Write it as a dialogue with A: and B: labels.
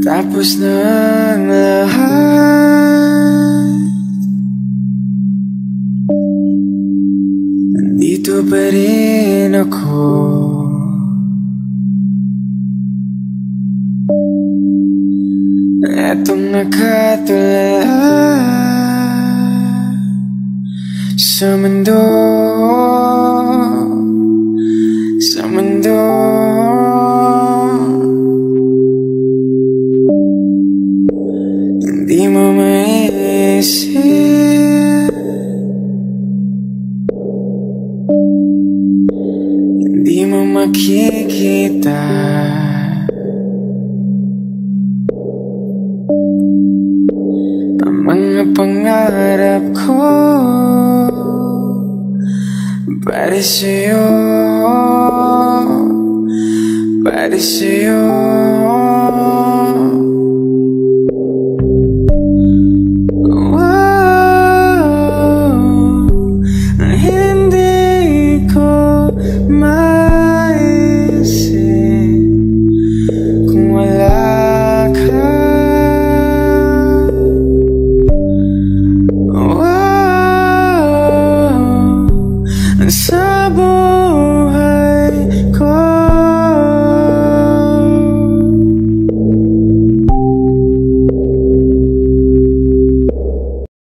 A: Tapos na ang lahat, nandito pa rin ako. Etong nakatulala sa mundo, sa mundo. Hindi mo maisip, hindi mo makikita ang mga pangarap ko para sa'yo, para sa'yo. Hindi